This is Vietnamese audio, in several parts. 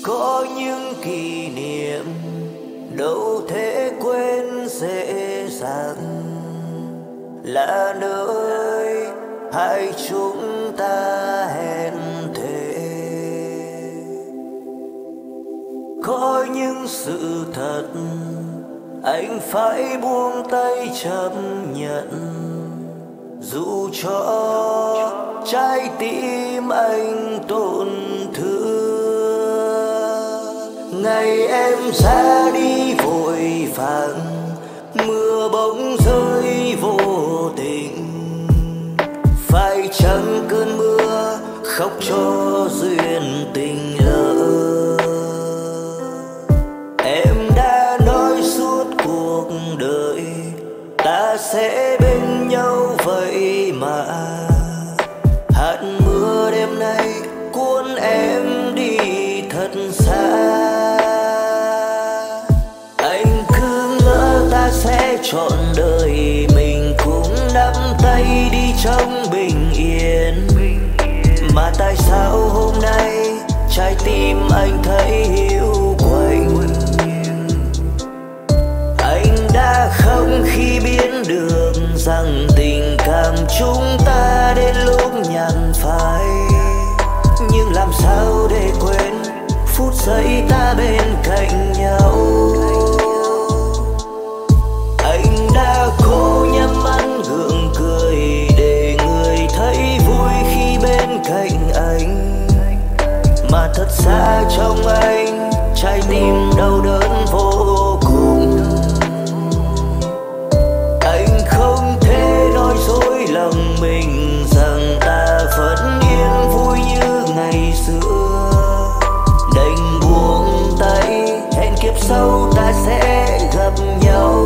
Có những kỷ niệm đâu thể quên dễ dàng, là nơi hai chúng ta hẹn thề. Có những sự thật anh phải buông tay chấp nhận, dù cho trái tim anh tổn thương. Ngày em ra đi vội vàng, mưa bỗng rơi vô tình. Phải chăng cơn mưa khóc cho duyên tình lỡ? Em đã nói suốt cuộc đời ta sẽ bên nhau vậy mà, hạt mưa đêm nay cuốn em đi thật xa. Anh cứ ngỡ ta sẽ trọn đời mình cũng nắm tay đi trong bình yên, mà tại sao hôm nay trái tim anh thấy hiu quạnh? Anh đã không khi biết được rằng tình cảm chúng ta đến lúc nhàn phai, nhưng làm sao để quên phút giây ta bên cạnh nhau. Anh đã cố nhắm mắt gượng cười để người thấy vui khi bên cạnh anh, mà thật ra trong anh trái tim đau đớn vô cùng. Anh không thể nói dối lòng mình rằng ta vẫn yên vui như ngày xưa. Đành buông tay, hẹn kiếp sau ta sẽ gặp nhau.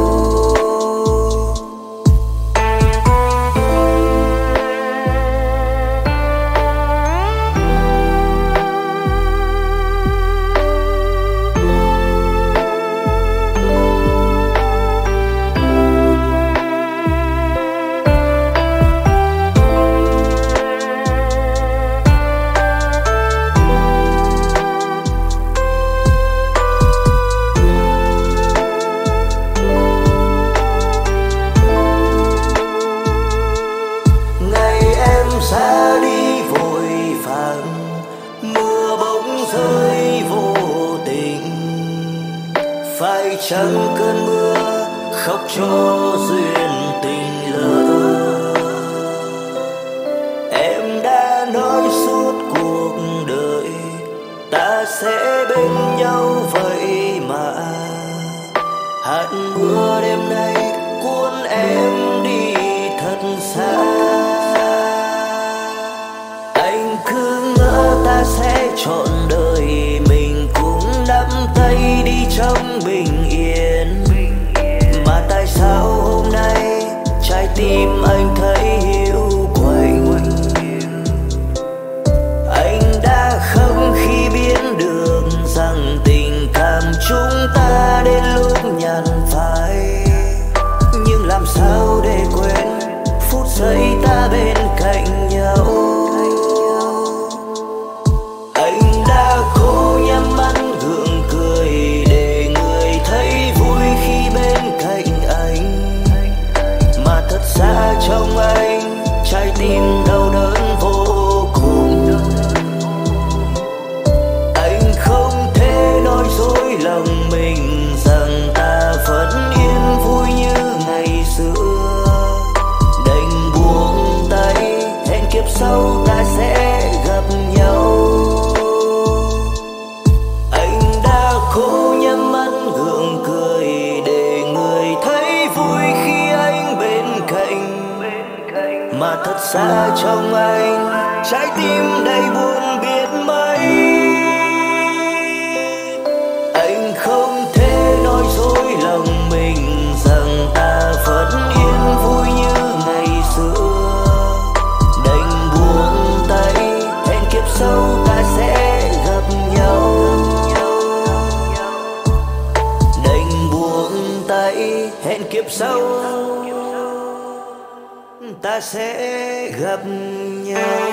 Ra đi vội vàng, mưa bỗng rơi vô tình. Phải chăng cơn mưa khóc cho duyên tình lỡ? Em đã nói suốt cuộc đời ta sẽ bên nhau vậy mà, hạt mưa đêm nay cuốn em đi thật xa. Cứ ngỡ ta sẽ trọn đời mình cũng nắm tay đi trong bình yên, mà tại sao hôm nay trái tim anh thấy hiu quạnh? Anh đã không khi biết được rằng tình cảm chúng ta đến lúc nhàn phai, nhưng làm sao để quên phút giây ta bên cạnh nhau. Cố nhắm mắt gượng cười để người thấy vui khi bên cạnh anh, mà thật ra trong anh trái tim đau đớn vô cùng. Anh không thể nói dối lòng mình rằng ta vẫn yên vui như ngày xưa. Đành buông tay, hẹn kiếp sau ta sẽ gặp nhau. Cố nhắm mắt gượng cười để người thấy vui khi anh bên cạnh, mà thật ra trong anh trái tim đầy buồn biết mấy. Anh không thể nói dối lòng mình rằng ta vẫn yên vui như ngày xưa. Đành buông tay, hẹn kiếp sau ta sẽ gặp nhau. Hẹn kiếp sau ta sẽ gặp nhau.